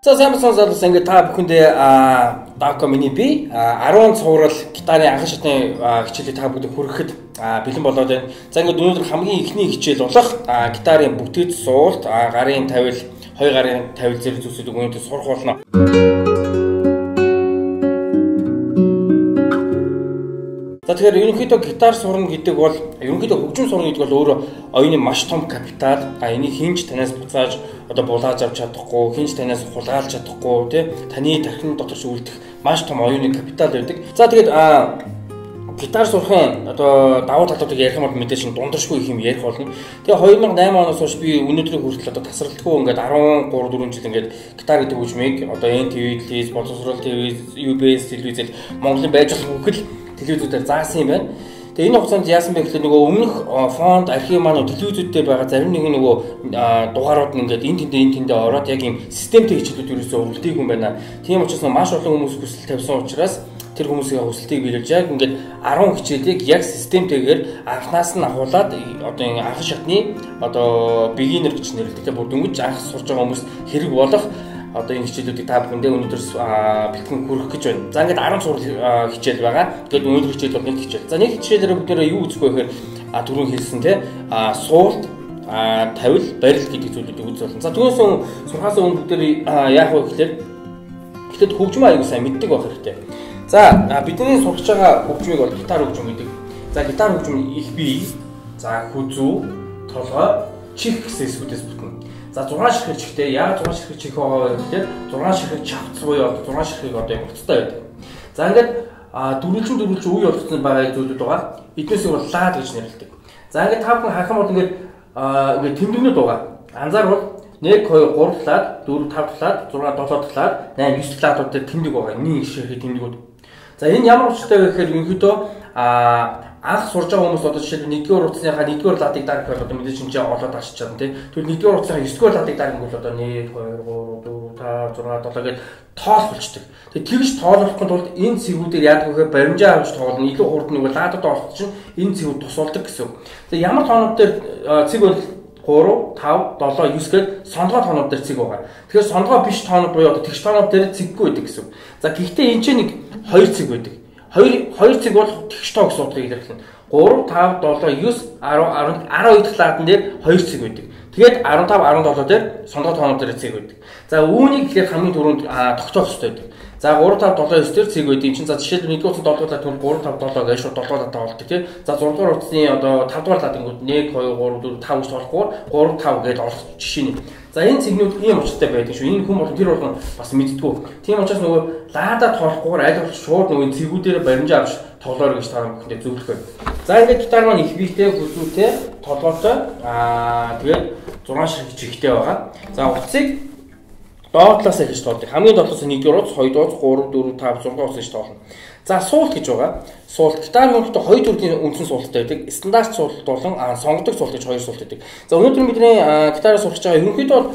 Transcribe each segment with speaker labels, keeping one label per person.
Speaker 1: За сайн сонсоод ингээд та бүхэндээ Daco миний би 10 цуврал гитарын анхан шатны хичээлийг та бүхэнд хүрэхэд бэлэн болоод байна. За ингээд өнөөдөр хамгийн ихний хичээл болох гитарын бүтэц суулт, гарын тавил, хоёр гарын тавил зэрэг зүйлсүүдийг өнөөдөр сурах болно. За тэгэхээр ерөнхийдөө гитар сурна гэдэг бол ерөнхийдөө хөгжим сурна гэдэг бол өөрөө оюуны маш том капитал. Энийг хинж танаас буцааж булааж авч чадахгүй, хинж танаас хулгайлж чадахгүй, тий таны тархины дотор үлдэх маш том оюуны капитал байдаг. За тэгээд гитар сурахын давуу талуудыг ярих юм бол мэдээж дундашгүй их юм ярих болно. Тэгээ 2008 оноос хойш би өнөөдрийн хүртэл тасралтгүй ингээд 13 4 жил ингээд гитар гэдэг хөгжмийг NTV телевиз, боловсрол телевиз, UBS телевизэл Монголын байж болох бүхэл телевизүүдээр заасан юм байна. Тэгээ энэ хугацаанд яасан бэ гэхээр нөгөө өмнөх фонд, архив маань телевизүүдтэй байгаа зарим нэг нөгөө дугаарууд нь ингээд энэ тэндээ ороод яг юм системтэй хичээлүүд ерөөсөө үлдээх юм байна. Тийм учраас маш олон хүмүүс хүсэл тавьсан учраас тэр хүмүүсийн хүсэлтийг биелүүлж яг ингээд 10 хичээлийг яг системтэйгээр анхнаас нь ахуулаад энэ анх шатны beginner гэж нэрлэдэг. Бүр дөнгөж анх сурж байгаа хүмүүс хэрэг болох энэ хичээлүүдийг та бүхэндээ өнөөдөр бэлтгэн хүргэх гэж байна. За ингээд 10 сурал хичээл байгаа. Тэгээд өнөөдөр хичээл бол нэг хичээл. За нэг хичээлээр бид нэр юу үзэх вэ гэхээр түрүүн хэлсэн те суулт, тавил, барил гэдэг зүйлүүдийг үзэх болно. За түүнээс сурхаас өмнө бид нэр яах вэ гэхээр тэгэхэд хөгжим аягүй сайн мэддэг байх хэрэгтэй. За бидний сурч байгаа хөгжмийг бол гитар хөгжим гэдэг. За гитар хөгжим их бие, за хүзүү, толгой, чих гэсэн хэсгүүдээс бүтнэ. За 6 ширхэг чихтэй яг 6 ширхэг чих байгаа гэхээр 6 ширхэг чавц буюу 6 ширхэг юм буцтай байдаг. За ингээд дөрвөлжин үе болцсон байгаа зүйлүүд байгаа. Эднээс бол лад гэж нэрлэдэг. За ингээд та бүхэн хахам бол ингээд тэмдэгнүүд байгаа. Анзаарвал 1 2 3 талаад 4 5 талаад 6 7 талаад 8 9 талаадууд дээр тэмдэг байгаа. Нэг ширхэг тэмдэгүүд. За энэ ямар учиртай вэ гэхээр ерөнхийдөө анх сурж байгаа хүмүүс жишээлбэл 1-р уртсныхаа 1-р ладыг дарах бол мэдээж энэ олоод авчиж чадна тийм. Тэгвэл 1-р уртсныхаа 9-р ладыг дарах бол 1 2 3 4 5 6 7 гэж тоолчихдаг. Тэгээд тэгж тоолохгүй тулд энэ цэгүүдээр яадаг вэ гэхээр баримжаа авч тоолно. Илүү хурд нэг ладад орох чинь энэ цэгүүд тусалдаг гэсэн. За ямар тоонууд дээр цэг бол 3 5 7 9 гээд сонгоо тоонууд дээр цэг байгаа. Тэгэхээр сонгоо биш тоонууд буюу тэгш тоонууд дээр цэггүй байдаг гэсэн. За гэхдээ энэ чинь нэг 2 цэг байдаг. Хоёр цэг бол тэгш тоо гэсэн утгыг илэрхийлнэ. 3 5 7 9 10 12 талаадан дээр 2 цэг байдаг. Тэгээд 15 17 дээр сонгоо тоонууд дээр цэг байдаг. За үүнийг тэгэхээр хамгийн түрүүнд тогтоох хэрэгтэй байдаг. За 3 5 7 9 дээр цэг байдаг. Энд чинь за жишээлбэл 1-р утсанд 7 талаад түр 3 5 7 гэж шууд 7 талаа болдог тийм. За 6-р утасны 5-р талаангууд 1 2 3 4 5 гэж болохгүй 3 5 гэж олох жишээ нь. За энэ цэгнүүд ийм учиртай байдаг шүү. Энэ хүн бол тэр болгон бас мэддэггүй. Тийм учраас нөгөө лаадаа тоолохгүйгээр аль болох шууд нөгөө цэгүүдээр баримжаа авч тоглоор гэж та бүхэндээ зөвлөх байна. За ингээд гитар маань их биетэй, хүзүүтэй, толгойтой тэгээд 6 ширхэг чихтэй байгаа. За утсыг доод талаас эхэлж тоолдог. Хамгийн доотлоос 1-р утас, 2-р утас, 3 4 5 6 утас гэж тоолно. За суулт гэж байгаа. Суулт гитар өөртөө хоёр төрлийн үндсэн суулттай байдаг. Стандарт суулт болон сонгодог суулт гэж хоёр суулт байдаг. За өнөөдөр бидний гитараа сурч байгаа ерөнхийдөө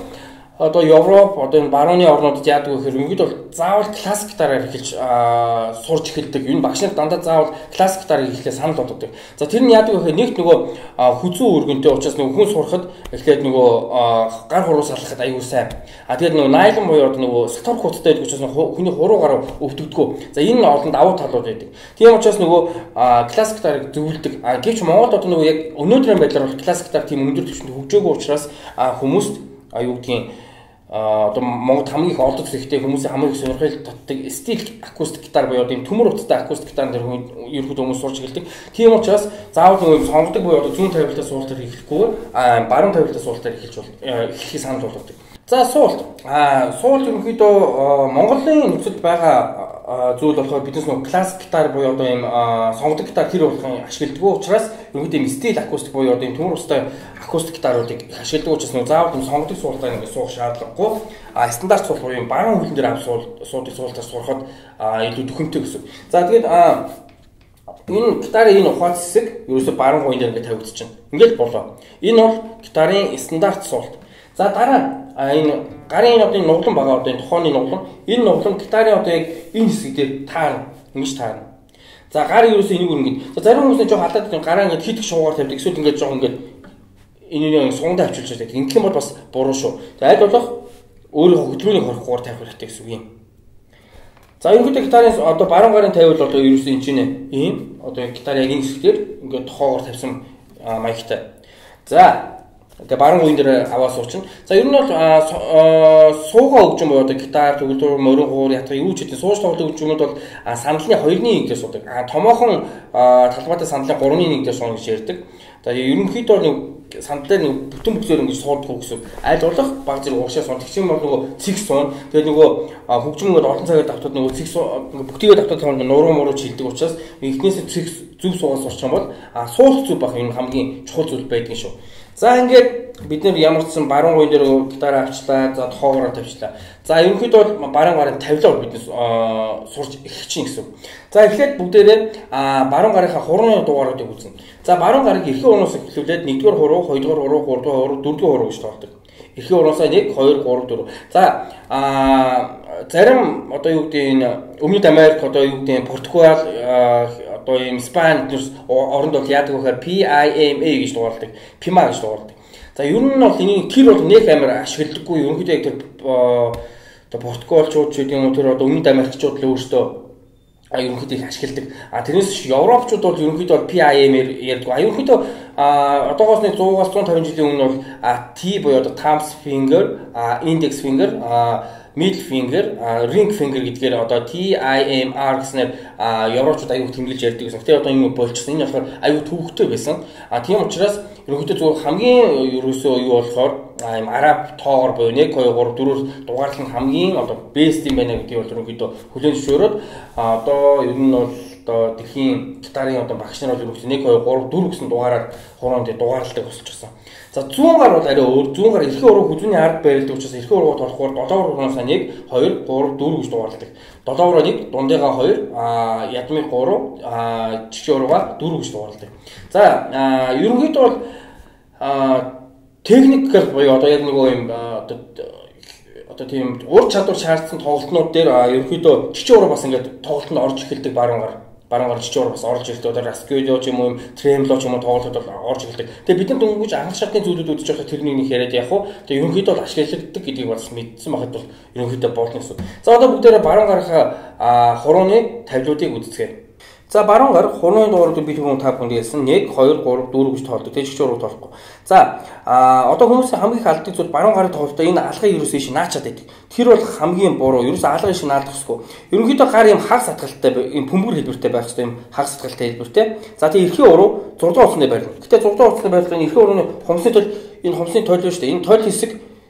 Speaker 1: Европ энэ барууны орнуудад яадаг вэ гэхээр ерөнхийдөө заавал классик гитараар эхэлж сурж эхэлдэг. Энэ багш нар дандаа заавал классик гитарыг эхлээ санал болгодог. За тэр нь яадаг вэ гэхээр нэгт нөгөө хүзүү өргөнтэй учраас нөгөө хүн сурахад эхлээд нөгөө гар хуруу салхахад аюу сайн. Тэгээд нөгөө найлон буюу нөгөө сатор хуттай байдаг учраас хүний хуруу гараа өвдөгдгөө. За энэ олон давуу талууд байдаг. Тийм учраас нөгөө классик гитарыг зөвлөдөг. Гэвч Монголд нөгөө яг өнөөдрийн байдлаар бол классик гитар тийм өндөр түвшинд хөгжөөгүй учраас хүмүүст аюу гэдгийг Монгол хамгийн их олдох хэрэгтэй хүмүүсийн хамгийн их сонирхол татдаг стил акустик гитар буюу тийм төмөр утастай акустик гитар дээр ерөнхийдөө хүмүүс сурч эхэлдэг. Тийм учраас заавал нөгөө сонгодог буюу зүүн тавилтаа суултаар эхлэхгүйгээр баруун тавилтаа суултаар эхлэхийг санал болгодог. За суулт. Суулт ерөнхийдөө Монголын нөхцөлд байгаа зүйл болохоор биднес нөгөө классик гитар буюу ийм сонгодог гитар тэр болгон ашигладаг учраас ерөнхийдөө ийм стил акустик буюу ийм төмөр утастай акустик гитаруудыг их ашигладаг учраас нөгөө заавал ийм сонгодог суултаа ингэ суух шаардлагагүй. Стандарт суулт буюу баруун хөлн дээр авч суултаар сурахад илүү төхөмтэй гэсэн. За тэгээд энэ гитарын энэ ухаалц хэсэг ерөөсөө баруун гуйн дээр ингэ тавигдчихна. Ингээл болоо. Энэ бол гитарын стандарт суулт. За дараа энэ гарын энэ нуглан байгаа энэ тухайны нуглан энэ нуглан гитарын яг энэ хэсэг дээр таарна. Ингэж таарна. За гар ерөөсөө энийг үргэн. За зарим хүмүүс жоо халаад гараа ингэ хитг шуугаар тавьдаг. Эсвэл ингэ жоо ингэ энэ сугандаа авчилж байдаг. Ингэх юм бол бас буруу шүү. За аль болох өөрийнхөө хөдөлгөөний хорхгоор тавих хэрэгтэй гэсэн үг юм. За ерөнхийдөө гитарын одоо баруун гарын тавиул одоо ерөөсөө энэ чинь ийм одоо гитар яг энэ хэсгээр ингээд тохоогоор тавьсан маягтай. За тэгээ баруун үеийн дээр аваа суучна. За ер нь бол суугаа хөгжим боёо одоо гитар, төгөлдөр, морин хуур, ятга юу ч гэдэг сууж тоглох хөгжмүүд бол сандлын 2-1 дээр суудаг. Томоохон талбайтай сандлын 3-1 дээр суuna гэж ярьдаг. За ерөнхийдөө нэг сандлаар бүтэн бүхсээр ингэж сууддаг гэсэн. Аль болох баг зэрэг уушаа суун. Тэгсэн бол нөгөө цэг суун. Тэгээ нөгөө хөгжмөд олон цагаар давтаад нөгөө цэг бүгдийгээ давтаад байгаа нуруу муруу чилдэг учраас эхнээсээ цэг зүв суугаас сурчих юм бол суулах зүв бах энэ хамгийн чухал зүйл байдаг шүү. За ингээд бид нэр ямар ч сан баруун гуйн дээр гитараа авчлаа. За тохоогоор тавьчлаа. За ерөнхийдөө бол баруун гарын тавилаа бол бид сурч эхэлж чинь гэсэн. За эхлээд бүгдээрээ баруун гарынхаа хурууны дугааруудыг үзнэ. За баруун гарыг эрхээ уруунаас эхлүүлээд 1-р хуруу, 2-р хуруу, 3-р хуруу, 4-р хуруу гэж тоолдог. Эрхээ уруунаас 1, 2, 3, 4. За зарим одоо юу гэдэг энэ Өмнөд Америк одоо юу гэдэг Португал одоо ийм Испани оронд бол яадаг вэ гэхээр PIMA гэж дууралдаг. PIMA гэж дууралдаг. За ер нь бол энэ тэр бол нэг амар ашигладаггүй. Ерөнхийдөө яг тэр одоо Португалчууд ч гэдэг юм уу тэр одоо Өмнөд Америкчууд л өөрсдөө ерөнхийдөө их ашигладаг. Тэрнээс Европчууд бол ерөнхийдөө PIM-ээр ярьдаг. Ерөнхийдөө одоогоос нэг 100-аас 150 жилийн өмнө бол T буюу одоо thumbs finger, index finger, middle finger, ring finger гэдгээр одоо TIMR гэснээр Европчууд аюу тэмдэглэж ярьдаг гэсэн. Гэтэ одоо энэ болчихсон. Энэ болохоор аюу төвөгтэй байсан. Тийм учраас ерөнхийдөө зөвхөн хамгийн ерөөсөө юу болохоор ийм араб тоогоор буюу 1 2 3 4-өр дугаарлах нь хамгийн одоо best юм байна гэдгийг бол ерөнхийдөө хүлээн зөвшөөрөөд одоо ер нь бол одоо дэлхийн гитарын одоо багш нар бол ерөнхийдөө 1 2 3 4 гэсэн дугаараар хуруунд дугаарладаг болчихсон. За 100 гар бол арай өөр. 100 гар эрхээ уруу хүзүүний ард байрладаг учраас эрхээ урууг толохоор 7 уруугаас 1 2 3 4 гэж дугаарладаг. 7 уруу 1, дундыгаа 2, ядмыг 3, жишээ урууга 4 гэж дугаарладаг. За ерөнхийдөө бол техникэл буюу одоо яг нөгөө юм одоо тийм ур чадвар шаардсан тоглолтнууд дээр ерөнхийдөө жишээ уруу бас ингээд тоглолтод орж эхэлдэг баруун гар жишээ уруу бас орж ирдэг. Одоо раскио ч юм уу тремло ч юм уу тоглолтод орж эхэлдэг. Тэгээ бид нар дөнгөж анх шатны зүйлүүд үзэж байхад тэрнийг нэг яриад явах уу. Тэгээ ерөнхийдөө бол ашиглагддаг гэдгийг бас мэдсэн байхад бол ерөнхийдөө болно гэсэн. За одоо бүгдээрээ баруун гарынхаа хурууны тавилуудыг үздэцгээе. За баруун гар хурууны дугааруудыг би түрүүн та бүхэнд хэлсэн 1 2 3 4 гэж тоолдог. Тэг жишээ уруу тоолохгүй. За одоо хүмүүсийн хамгийн их алддаг зүйл баруун гарын тоглолтоо энэ алгын ерөөсөө иш наачаад байдаг. Тэр бол хамгийн буруу. Ерөөсөө алгын иш наадах хэрэггүй. Ерөнхийдөө гар юм хагас сатгалтай юм бөмбөр хэлбэртэй байх хэрэгтэй юм хагас сатгалтай хэлбэртэй. За тэг эрхээ уруу 6 уцны байрлал. Гэтэ 6 уцны байрлал энэ эрхээ урууны хумсны тойл энэ хумсны тойл шүү дээ. Энэ тойл хэсэг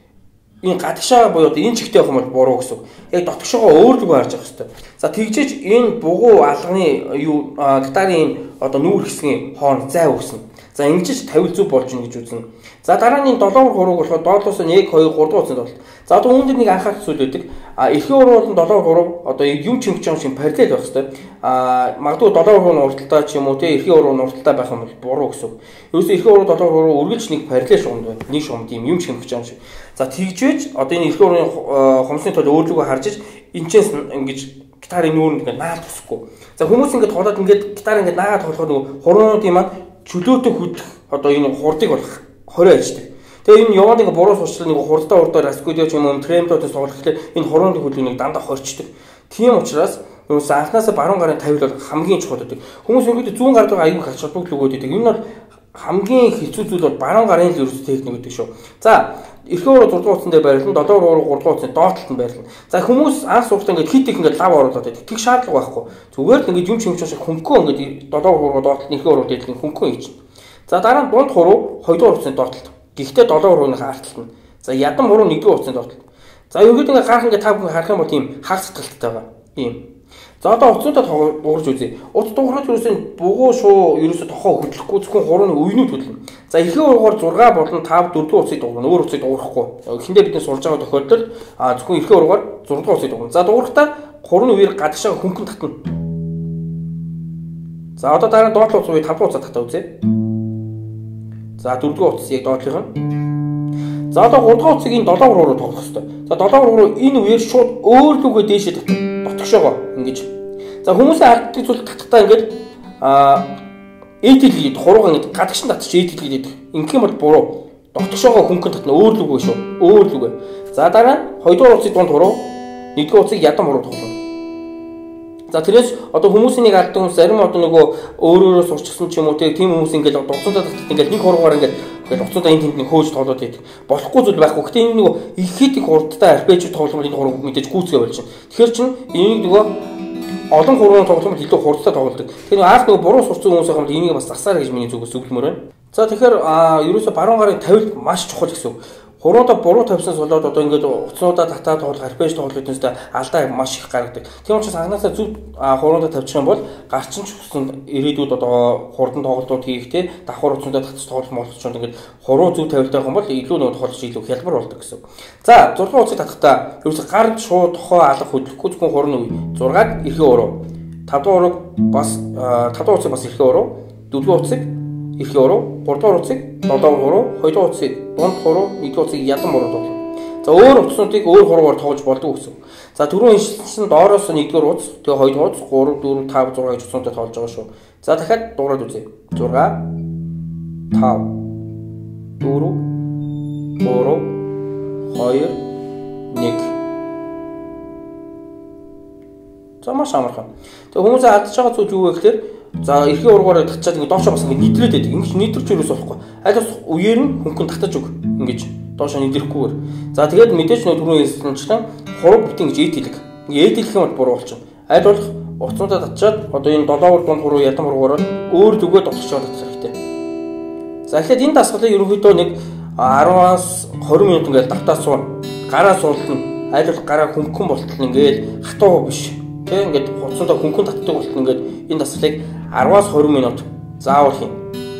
Speaker 1: энэ гадагшаа буюу энэ чигтэй явах юм бол буруу гэсэн. Яг дотгошоогоо өөрлөгөө харж явах хэрэгтэй. За тэгжээч энэ бугуу алганы юу гитарын одоо нүүр хэсгийн хооронд зай өгсөн. За ингэж тавил зүг болж ийн гэж үзнэ. За дараа нь 7 хурууг болохоор доотлоос 1 2 3 уцанд болт. За одоо үүнд нэг анхаарах зүйл байдаг. Эрхээ уруу бол 7 хуруу одоо юм чимч юм шиг параллел байх хэрэгтэй. Магадгүй 7 хурууны урталтай ч юм уу те эрхээ урууны урталтай байх юм бол буруу гэсэн. Ерөөсөө эрхээ уруу 7 хуруу үргэлж нэг параллел шугамд байна. Нэг шугамд юм чимч юм шиг. За тэгжвэж одоо энэ эрхээ урууны хумсны тол өөрлөгөө харж иж энэчээс ингэж гитарын нүүрэнд ингээд наад тусахгүй. За хүмүүс ингээд тоглоод ингээд гитар ингээд наагаад тоглоход нөгөө хуруунуудын маань чөлөөтэй хөдлөх одоо энэ хурдыг болох 20 ажилладаг. Тэгээ энэ яваад ингээд буруу сурчлаа нэг хурдтай раскудио ч юм уу тремлотос тоглох гэхлээр энэ хуруунын хөдөлгөөнийг дандаа хорчдөг. Тийм учраас юус анхнаасаа баруун гарын тавил бол хамгийн чухал гэдэг. Хүмүүс ингээд зүүн гард байгаа аюул хач холбогдол өгөөд байдаг. Энэ бол хамгийн хэцүү зүйл бол баруун гарын л ерөөс техник гэдэг шүү. За эрхээ уруу 6 уцсан дээр байрлал, 7 уруу 3 уцны доотлолт нь байрлал. За хүмүүс анх сурахтаа ингээд хит их ингээд лав оруулаад байдаг. Тэг шаардлага байхгүй. Зүгээр л ингээд юм чимч шиг хөнгөн ингээд 7 уруу доотлолт эрхээ уруу дээдлэн хөнгөн ийчин. За дараа нь дунд хуруу 2 уцны доотлолт. Гэхдээ 7 урууны хаалталт нь. За ядан хуруу 1 уцны доотлолт. За ерөөд ингээд гарах ингээд та бүхэн харах юм бол тийм хагас сэтгэлттэй байгаа. Тийм. За одоо уцуудаа дуурж үзье. Уц дуурахад ерөөсөө бугуу шуу ерөөсөө тохоо хөдлөхгүй зөвхөн хурууны уйнууд хөдлөн. За эрхээ уруугаар 6 болон 5 4 уцыг дуурна. Өөр уцыг дуурахгүй. Эхэндээ бид сурж байгаа тохиолдолд зөвхөн эрхээ уруугаар 6 уцыг дуурна. За дуурахтаа хурууны үеэр гадагшаа хөнгөн татна. За одоо дараа нь доотлох уцыг 5 уцаа татаа үзье. За 4 уцыг яг доотлох нь. За одоо 3 уцыг энэ 7 уруу тоглох хэрэгтэй. За 7 уруу энэ үеэр шууд өөрлөгөө дээшээ татна. Дотгошоогоо ингэж. За хүмүүсийн алддаг зүйл татахтаа ингээд эдэл гээд хуруугаа ингээд гадагшин татчих эдэл гээд. Ингэх юм бол буруу. Дотгошоогоо хөнгөн татна өөрлөгөө шүү. Өөрлөгөө. За дараа нь 2 дугаар утсыг дунд хуруу, 1 дугаар утсыг ядан хуруу тоглоно. За тэрээс одоо хүмүүсийн нэг алдан хүмүүс зарим одоо нөгөө өөрөөрөө сурчсан ч юм уу тийм хүмүүс ингээл дуцуудаа татдаг ингээл нэг хуруугаар ингээл дуцуудаа энэ тэнд хөөж тоглоод байдаг. Болохгүй зүйл байхгүй. Гэтэ энэ нөгөө ихэд их урдтай арпеж тоглоом энэ хуруу мэдээж гүйцгээ болж байна. Тэгэхээр чин энийг нөгөө олон хурууны тоглоомд илүү хурдтай тоглодог. Тэгэхээр аав нөгөө буруу сурцсан хүмүүсийн хамт энийг бас засаар гэж миний зүгээс зөвлөмөр байна. За тэгэхээр ерөөсө баруун гарын тавилт маш чухал гэсэн үг. Хуруудаа буруу тавьсан болоод одоо ингээд утаснуудаа татаад тоглох, арпеж тоглох гэдэгтээ алдаа маш их гаргадаг. Тийм учраас анхнаасаа зөв хуруудаа тавьчих юм бол гарчин ч гэсэн ирээдүйд одоо хурдан тоглолтууд хийх те давхар утаснуудаа татчих тоглох болох ч ингээд хуруу зөв тавилттай юм бол илүү нэг тохиолдож илүү хялбар болдог гэсэн. За 6 утсыг татахдаа ерөөсө гар шууд тохоо алах хөдлөхгүй зөвхөн хурны үе. 6-аг эрхээ уруу. 5 дугаар бас 5 дугаар утсыг бас эрхээ уруу. 4 дугаар утсыг эрхээ уруу, 3 дугаар утсыг додоо хуруу, 2 дугаар утсыг дунд хуруу, 1 дугаар утсыг ядан хуруу тоглоно. За өөр утаснуудыг өөр хуруугаар тоглож болдог гэсэн. За түрүүн хэлсэн доороос 1 дугаар утас, тэгээ 2 дугаар утас, 3, 4, 5, 6 гэж утаснуудаа тоглож байгаа шүү. За дахиад дуурайд үзье. 6 5 4 3 2 1. За маш амархан. Тэгээ хүмүүс алдаж байгаа зүйл юу вэ гэхээр за эрхээ ургаараа татчаад ингэ доошоо бас ингэ нэдрээд байдаг. Ингэж нэдрч юус болохгүй. Аль бас үеэр нь хөнгөн татаж өг. Ингэж доошоо нэдрэхгүйгээр. За тэгээд мэдээж нөө түрүүн хэлсэнчлэн хуруу бүтэн гэж эд хэлэг. Эд хэлэх юм бол буруу болчихно. Аль болох уцуудаа татчаад одоо энэ долоовор дунд хуруу ядан хуруугаар өөр зүгөө дотгочоод татах хэрэгтэй. За эхлээд энэ дасгалыг ерөнхийдөө нэг 10-аас 20 минут ингээд давтаа суuna. Гараа суултна. Аль болох гараа хөнгөн болтол ингээд хатуу биш. Тэг ингээд хуцсандаа хөнгөн татдаг болтол ингээд энэ дасгалыг 10-аас 20 минут заавал хийн.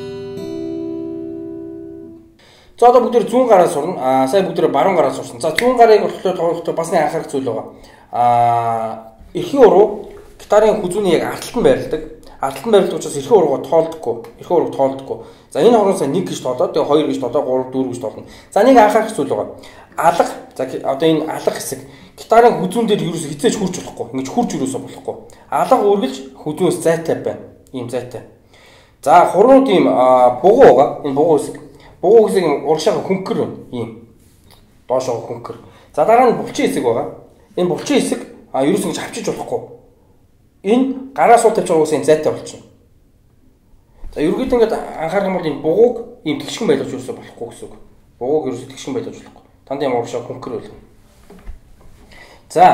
Speaker 1: За одоо бүгд зүүн гараа сурна. Сая бүгд баруун гараа сурсан. За зүүн гарыг болохоор тоглохдоо бас нэг анхаарах зүйл байгаа. Эрхийн уруу гитарын хүзүүний яг ардталтанд байрладаг. Ардталтанд байрладаг учраас эрхийн уруугаа тоолдоггүй. Эрхийн урууг тоолдоггүй. За энэ хоорондоо 1 гэж тоолоод тэгээ 2 гэж тоолоо 3 4 гэж тоолно. За нэг анхаарах зүйл байгаа. Алга. За одоо энэ алга хэсэг гитарын хүзүүн дээр ерөөсө хизээж хурж болохгүй. Ингэж хурж ерөөсө болохгүй. Алга үргэлж хүзүүнээс зайтай байна. Ийм зайтай. За хурууд ийм бугуу байгаа. Энэ бугуу хэсэг. Бугуу хэсэг урагшаага хөнгөр ийм доошоо хөнгөр. За дараа нь булчин хэсэг байгаа. Энэ булчин хэсэг ерөөсө ингэж авчиж болохгүй. Энэ гараа суул тавьж байгаа үсэн зайтай болчихно. За ерөнхийдөө ингэж анхаарах юм бол энэ бугууг ийм тэгшгэн байлгаж ерөөсө болохгүй гэсэн үг. Бугууг ерөөсө тэгшгэн байлгаж болохгүй. Танд юм урагшаага хөнгөр байлгана. За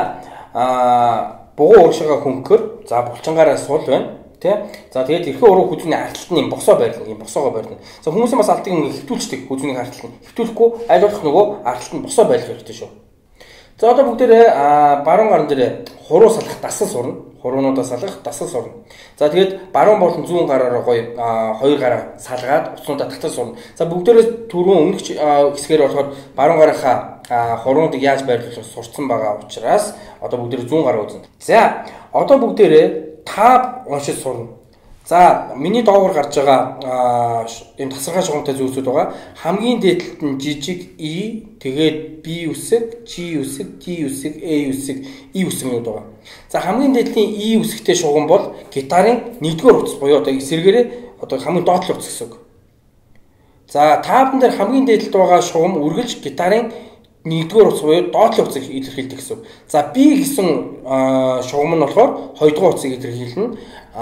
Speaker 1: бугуу урагшаага хөнгөр. За булчингаараа суул байна. Тэ. За тэгээд эрхэн уруу хүзүүний ардталтны юм босоо байрлна. Ийм босоогоо байрлна. За хүмүүсийн бас алдыг ингэ хэвтүүлчихдэг хүзүүний ардталтыг. Хэвтүүлэхгүй аль болох нөгөө ардталтанд босоо байлгах хэрэгтэй шүү. За одоо бүгдээрээ баруун гарын дээр хуруу салах дасал сурна. Хуруунуудаа салах дасал сурна. За тэгээд баруун болон зүүн гараараа гоё хоёр гараа салгаад уцнуудаа татаж сурна. За бүгдээрээ түрүүн өмнөх хэсгээр болохоор баруун гарынхаа хуруунуудыг яаж байрлуулах сурцсан байгаа учраас одоо бүгдээрээ зүүн гараа үзнэ. За одоо бүгдээрээ тав уншиж сурна. За миний доогоор гарч байгаа энэ тасархай шугамтай зүйлсүүд байгаа. Хамгийн дээдлэлт нь жижиг и, тэгээд B үсэг, G үсэг, D үсэг, A үсэг, E үсгнүүд байгаа. За хамгийн дээдлийн E үсэгтэй шугам бол гитарын 1-р утас буюу одоо эсрэгээрээ одоо хамгийн доотлох утас гэсэн үг. За таабан дээр хамгийн дээдлэлт байгаа шугам үргэлж гитарын 1-р утас буюу доотлох утсыг илэрхийлдэг гэсэн үг. За B гэсэн шугам нь болохоор 2-р утсыг илэрхийлнэ.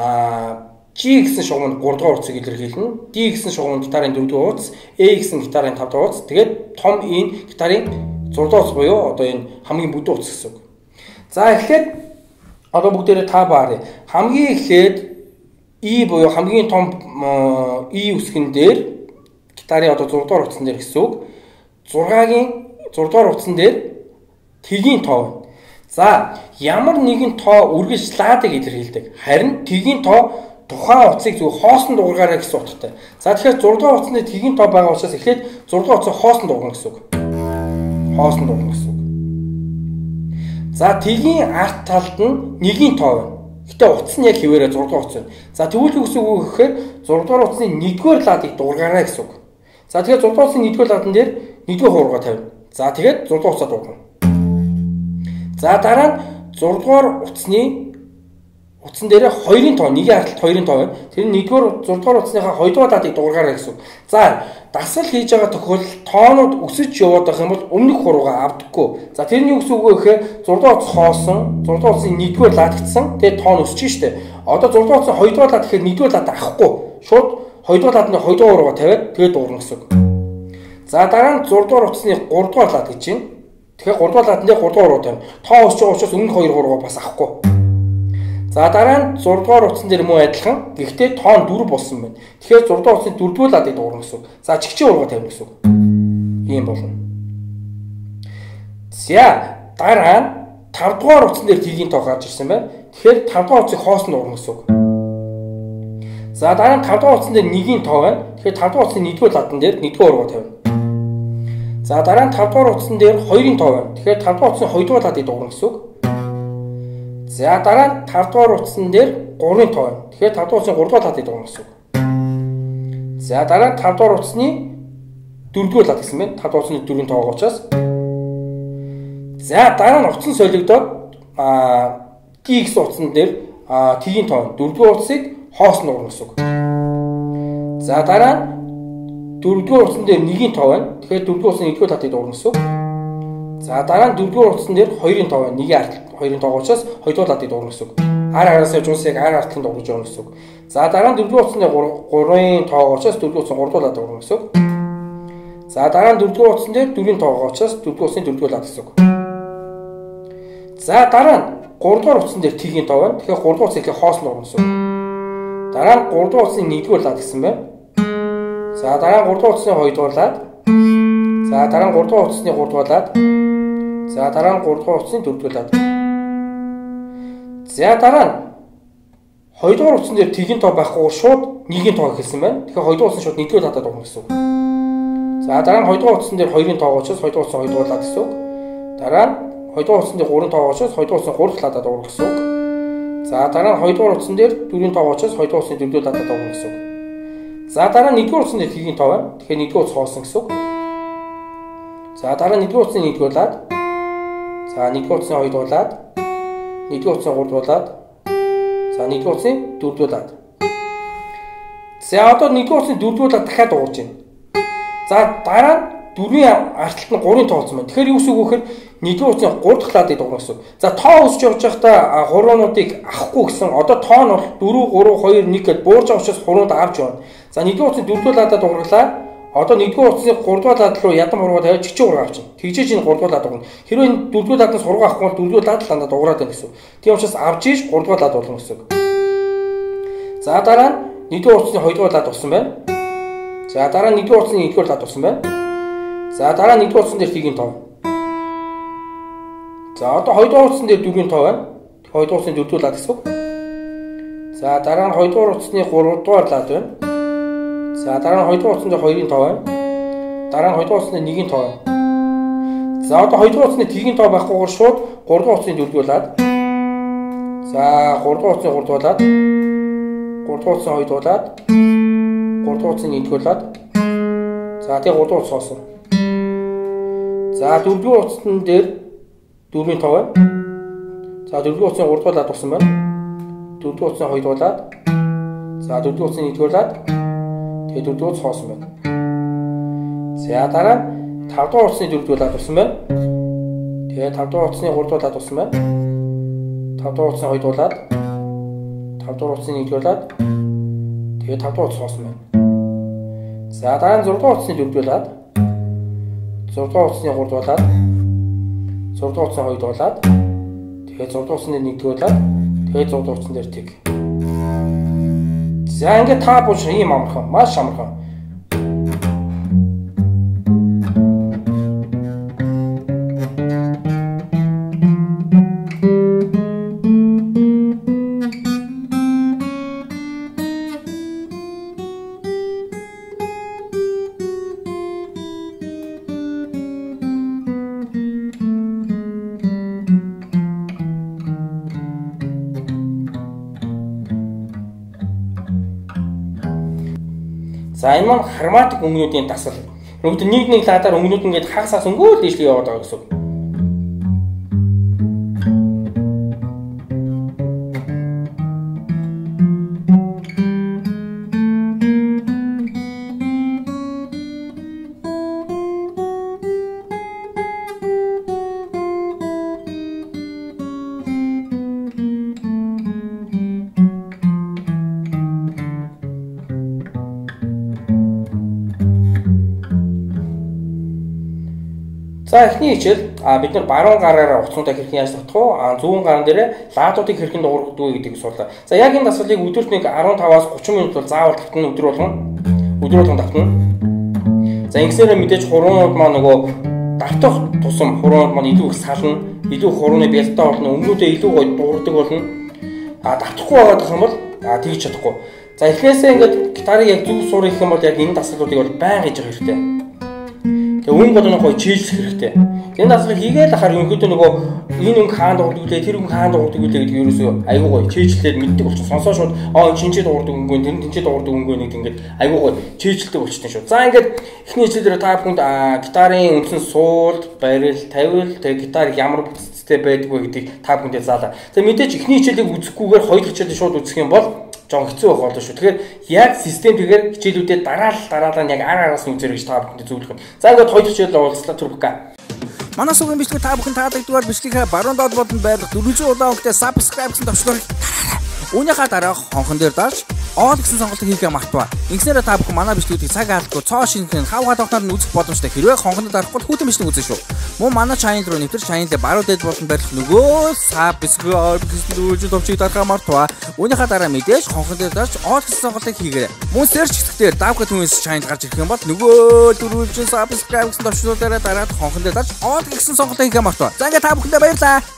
Speaker 1: G гэсэн шугам нь 3-р утсыг илэрхийлнэ. D гэсэн шугам нь гитарын 4-р утас, A гэсэн гитарын 5-р утас. Тэгээд том E нь гитарын 6-р утас буюу одоо энэ хамгийн бүдүүн утас гэсэн үг. За эхлээд одоо бүгдээрээ та баарыг. Хамгийн эхлээд E буюу хамгийн том E үсгэн дээр гитарын одоо 6-р утсан дээр гэсэн үг. 6-гийн 6-р утсан дээр T-ийн тоо. За ямар нэгэн тоо үргэлж ладыг илэрхийлдэг. Харин T-ийн тоо тухайн утсыг зөв хоосон дуургаараа гэсэн утгатай. За тэгэхээр 6-р утасны T-ийн тоо байгаа учраас эхлээд 6-р утсыг хоосон дуургана гэсэн үг. Хоосон дуургана гэсэн үг. За T-ийн арт талд нь 1-ийн тоо байна. Гэтэ утас нь яг хэвээрээ 6-р утас байна. За тэгвэл юу гэсэн үг гэхээр 6-р утасны 1-р ладыг дуургаараа гэсэн үг. За тэгэхээр 6-р утасны 1-р ладан дээр 1-р хуурга тавина. За тэгээд 6-р утсаа дуургана. За дараа нь 6-р утасны утсан дээр 2-ын тоо, нэгийн ардталт 2-ын тоо байна. Тэр нь 1-р 6-р утасныхаа 2-р даатыг дуургаарай гэсэн. За, дасгал хийж байгаа тохиолдолд тоонууд өсөж яваад байх юм бол өмнөх хуруугаа авдаггүй. За, тэрний үгс үгүй гэхээр 6-р утас хоосон, 6-р утасны 1-р лаадагдсан. Тэгээд тоон өсөж штэ. Одоо 6-р утасны 2-р лаад гэхээр 1-р лаад авахгүй. Шууд 2-р лаадны 2-р хуруугаа тавиад тэгээд дуурна гэсэн. За, дараа нь 6-р утасны 3-р лаад гэж байна. Тэгэхээр 3-р лаадны 3-р хуруу тавина. Тоо өсөж байгаа учраас өмнөх 2 хуруугаа бас авахгүй. За, дараа нь 6-р утсан дээр мөн адилхан. Гэхдээ тоон 4 болсон байна. Тэгэхээр 6-р утасны 4-р лаадыг дуурна гэсэн. За, чигчээ ургаа тавина гэсэн. Ийм болно. За, дараа нь 5-р утсан дээр тгийн тоо гарч ирсэн байна. Тэгэхээр 5-р утсыг хоосон дуурна гэсэн. За, дараа нь 5-р утсан дээр 1-ийн тоо байна. Тэгэхээр 5-р утасны 1-р лаадан дээр 1-р ургаа тавина. За, дараа нь 5-р утсан дээр 2-ийн тоо байна. Тэгэхээр 5-р утасны 2-р лаадыг дуурна гэсэн. За, дараа нь 5-р утсан дээр 3-ын тоо байна. Тэгэхээр 5-р утасны 3-р лаадыг дуурна гэсэн. За, дараа нь 5-р утасны 4-р лаад гэсэн байна. 5-р утасны 4-ийн тоогоо учраас. За, дараа нь утсан солигдоод D гэсэн утсан дээр T-ийн тоо 4-р утсыг хоосон дуурна гэсэн. За, дараа нь 4-р утсан дээр 1-ийн тоо байна. Тэгэхээр 4-р утасны 1-р лаадыг дуурна гэсэн. За, дараа нь 4-р утсан дээр 2-ын тоо байна. 1-ийн ардталт 2-ын тоогоо учраас 2-р лаадыг дуурна гэсэн. Араас явж уусыг ардталт дуурж байгаа гэсэн. За, дараа нь 4-р утасны 3-ын тоогоо учраас 4-р утасны 3-р лаадыг дуурна гэсэн. За, дараа нь 4-р утсан дээр 4-ийн тоогоо учраас 4-р утасны 4-р лаад гэсэн. За, дараа нь 3-р утсан дээр T-ийн тоо байна. Тэгэхээр 3-р утсыг хоосон дуурна гэсэн. Дараа нь 3-р утасны 1-р лаад гэсэн байна. За, дараа нь 3-р утасны 2-р лаад. За, дараа нь 3-р утасны 3-р лаад. За, дараа нь 3-р утасны 4-р лаад. За, дараа нь 2-р утсан дээр T-ийн тоо байхгүй шууд 1-ийн тоо хэлсэн байна. Тэгэхээр 2-р утсан шууд 1-р лаадаа дуурна гэсэн. За, дараа нь 2-р утсан дээр 2-ын тоогоо учраас 2-р утсан 2-р лаад гэсэн. Дараа нь 2-р утсан дээр 3-ын тоогоо учраас 2-р утсан 3-р лаадаа дуурна гэсэн. За, дараа нь 2-р утсан дээр 4-ийн тоогоо учраас 2-р утсны 4-р лаадаа дуурна гэсэн. За, дараа нь 1-р утсан дээр T-ийн тоо байна. Тэгэхээр 1-р утас хоосон гэсэн. За, дараа нь 1-р утасны 1-р лаад. За, 1-р утасны 2-р лаад. 1-р утасны 3-р лаад. За, 1-р утасны 4-р лаад. За, одоо 1-р утасны 4-р лаад дахиад дуурж байна. За, дараа нь 4-ийн ардталт нь 3-ын тоо болсон байна. Тэгэхээр юу гэсэн үг вэ гэхээр 1-р утасны 3 дахь лаадыг дуурна гэсэн. За, тоо өсч явж байхдаа хуруунуудыг авахгүй гэсэн. Одоо тоо нь бол 4 3 2 1 гэдээ буурж байгаа учраас хуруунууд авч явна. За, 1-р утасны 4-р лаадаа дуургалаа. Одоо 1-р утасны 3-р лаад руу ядан хуруугаа тавиад чигчээ ургаа авчихна. Тэгжээж энэ 3-р лаад дуурна. Хэрвээ 4-р лаадаас хуруугаа авахгүй бол 4-р лаад лаандаа дуурайд байна гэсэн. Тийм учраас авч ийж 3-р лаад болно гэсэн. За, дараа нь 1-р утасны 2-р лаад болсон байна. За, дараа нь 1-р утасны 1-р лаад болсон байна. За, дараа нь 1-р утсан дээр T-ийн тоо. За, одоо 2-р утсан дээр 4-ийн тоо байна. 2-р утасны 4-р лаад гэсэн. За, дараа нь 2-р утасны 3-р лаад байна. За, дараа нь 2-р утсан дээр 2-ын тоо байна. Дараа нь 2-р утасны 1-ийн тоо байна. За, одоо 2-р утасны T-ийн тоо байхгүйгээр шууд 3-р утасны 4-р лаад. За, 3-р утасны 3-р лаад. 3-р утасны 2-р лаад. 3-р утасны 1-р лаад. За, тэгээ 3-р утас хоосон. За, 4-р утсан дээр 4-ийн тоо байна. За, 4-р утасны 3-р лаад болсон байна. 4-р утасны 2-р лаад. За, 4-р утасны 1-р лаад. Тэгээ 4-р утас хоосон байна. За, дараа нь 5-р утасны 4-р лаад болсон байна. Тэгээ 5-р утасны 3-р лаад болсон байна. 5-р утасны 2-р лаад. 5-р утасны 1-р лаад. Тэгээ 5-р утас хоосон байна. За, дараа нь 6-р утасны 4-р лаад. 6-р утасны 3-р лаад. 6-р утасны 2-р лаад. Тэгээ 6-р утасны 1-р лаад. Тэгээ 6-р утсан дээр тэг. За, ингээд та бүхэн ийм амархан, маш амархан. За, энэ маань хроматик өнгөнүүдийн дасгал. Нөгөөд нэг лаадаар өнгөнүүд ингээд хагасаас өнгөөл дэвшлээ яваад байгаа гэсэн. За эхний хичээл бид нар баруун гараараа утасуудаа хэрхэн яаж татах вэ? Зүүн гаран дээрээ лаадуудыг хэрхэн дуургадаг вэ гэдгийг сурлаа. За яг энэ дасгалыг өдөрт нэг 15-аас 30 минут бол заавал татна өдөр болгон татна. За ингэсээр мэдээж хуруунууд маань нөгөө давтах тусам хуруунууд маань илүү их сална, илүү хурууны бэлтээ болно, өмнүүдээ илүү гоё дуурдаг болно. Давтахгүй байгаа юм бол тэгж чадахгүй. За эхнээсээ ингээд гитарыг яг зөв суурах юм бол яг энэ дасгалуудыг бол байнга хийж явах хэрэгтэй. Тэгээ өнгө болгоно гоё чийлэх хэрэгтэй. Энэ дасгалыг хийгээл ахаар ерөнхийдөө нөгөө энэ өнгө хаана дуурдаг вэ, тэр өнгө хаана дуурдаг вэ гэдэг ерөөсөө айгүй гоё чийлэлээр мэддэг болчих. Сонсоо шууд чинчээ дуурдаг өнгө, тэр тэнцээ дуурдаг өнгө нэг ингээд айгүй гоё чийлэлтэй болчихсон шүү. За ингээд эхний хичээлээр та бүхэнд гитарын үндсэн суулт, барил, тавил, тэгээ гитар ямар бүтцтэй байдаг вэ гэдгийг та бүхэндээ заалаа. За мэдээж эхний хичээлийг үзэхгүйгээр хоёр дахь хичээлийг шууд үзэх юм бол жоо хэцүү байх болно шүү. Тэгэхээр яг системтэйгээр хичээлүүдэд дараалал нь яг араас нь үзэр гэж та бүхэнд зөвлөх юм. За ингээд хоёр хичээл уулзлаа түрбэка.
Speaker 2: Манай сүгийн бичлэг та бүхэн таадагдвал бичлэгээ баруун доод бодонд байх 400 удаа өнгөтэй subscribe гэсэн төвшгөрийг үүнийхээ дараа хонхон дээр дарж all гэсэн сонголтыг хийхээ мартаваа. Ингэснээр та бүхэн манай бичлэгүүдийг цаг алдахгүй цоо шинхэн хавгаа тогтноор нь үзэх боломжтой. Хэрвээ хонхонд дарахгүй хүүтэн бичлэг үзэн шүү. Мөн манай channel руу нэвтэр channel-д баруун дээд болон барих нөгөө subscribe гэсэн дөрвөн төвчийг дарахаа мартаваа. Үүнийхээ дараа мэдээж хонхон дээр дарж all гэсэн сонголтыг хийгээрэй. Мөн search хэсгээр давхад түнс channel гарч ирэх юм бол нөгөө дөрвөн subscribe гэсэн төвчнүүдээр дараад хонхон дээр дарж all гэсэн сонголтыг хийхээ мартаваа. За ингээд та бүхэндээ баярлалаа.